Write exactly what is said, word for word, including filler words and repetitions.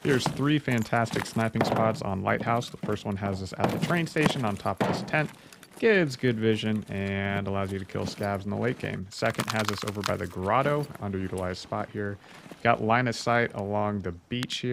Here's three fantastic sniping spots on Lighthouse. The first one has us at the train station on top of this tent. Gives good vision and allows you to kill scabs in the late game. Second has us over by the grotto, underutilized spot here. Got line of sight along the beach here.